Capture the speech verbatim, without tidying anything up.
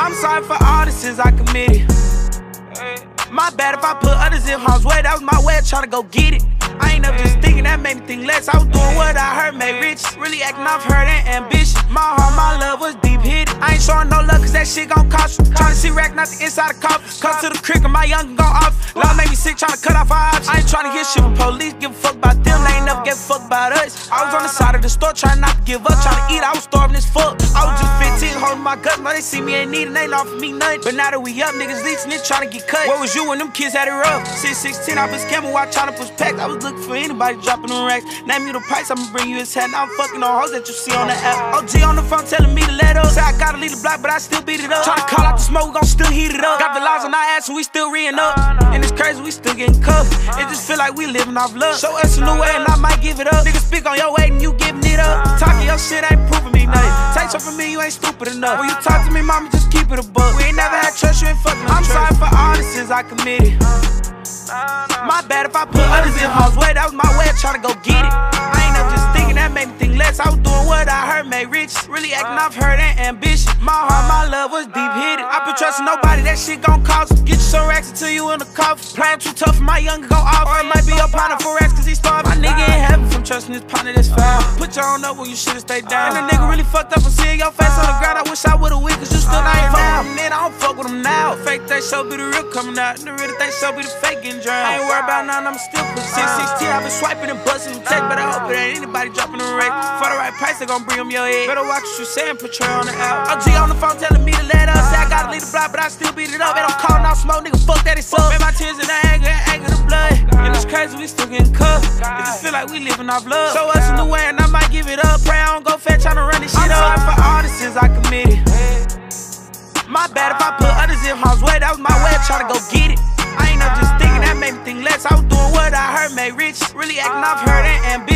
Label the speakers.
Speaker 1: I'm sorry for all the sins I committed. My bad if I put others in harm's way. That was my way of trying to go get it. I ain't never just thinking that made me think less. I was doing what I heard made rich. Really acting off hurt and ambition. My heart, my love was deep hidden. I ain't showing no love cause that shit gon' cost you. Trying to see rack, not the inside of coffin. Come to the crick and my youngin' gon' off. Love made me sick, trying to cut off our options. I ain't trying to hear shit from police, give a fuck about them. They ain't never give a fuck about us. I was on the side of the store trying not to give up. Trying to eat, I was starving as fuck. I was just fifteen, holding my guts. Now they see me ain't needin', they ain't offer me nothing. But now that we up, niggas leeching it, trying to get cut. Where was you when them kids had it rough? six sixteen, I was scamming while trying to push packs. I was looking for anybody dropping them racks. Name you the price, I'ma bring you his hat. Now I'm fucking on hoes that you see on the app. O G on the phone telling me to let up. Say I gotta leave the block, but I still beat it up. Tryna call out the smoke, we gon' still heat it up. Got the laws on our ass, and we still re-ing up. And it's crazy, we still getting cuffed. It just feel like we living off love. Show us a new way, and I might give it up. Niggas speak on your way, and you giving it up. Talking your shit ain't proving me nothing. Take something from me, you ain't stupid enough. When you talk to me, mama, just keep it a buck. We ain't never had trust, you ain't fucking no I'm trust. Sorry for all the sins I committed. My bad if I put others in harm's way. That was my way of trying to go get it. I ain't never just thinking that made me think less. I was doing what I heard made rich. Really acting off hurt and ambition. My heart, my love was deep hidden. I been trusting nobody, that shit gon' cost. Get you some racks until you in the coffin. Playing too tough for my younger go off. Or it might be your partner for racks cause he starving. My nigga ain't heaven from trusting his partner that's foul. Put your own up when you should've stayed down. And the nigga really fucked up from seeing your face on the ground. I wish I would've went cause you still not even now. Then I don't fuck with him now. Fake that show be the real coming out. And the real thing show be the fake getting drowned. I ain't worried about none, I'm still put six sixteen. I been swiping and busting them text, but I hope it ain't anybody dropping the wreck. For the right price, they gon' bring them your head. Better watch what you say and portray on the app. O G on the phone telling me to let up. Say I gotta leave the block, but I still beat it up. They don't call now smoke, nigga, fuck that, it's up. Man, my tears in the anger, and anger the blood. And it's crazy, we still getting cuffed. It just feel like we living off love. Show us a new way, and I might give it up. Pray I don't go fat tryna run this shit up. I'm sorry for all the sins I committed. My bad if I put others in harm's way. That was my way of trying to go get it. I ain't never just thinking that made me think less. I was doing what I heard made rich. Really acting off hurt and ambition.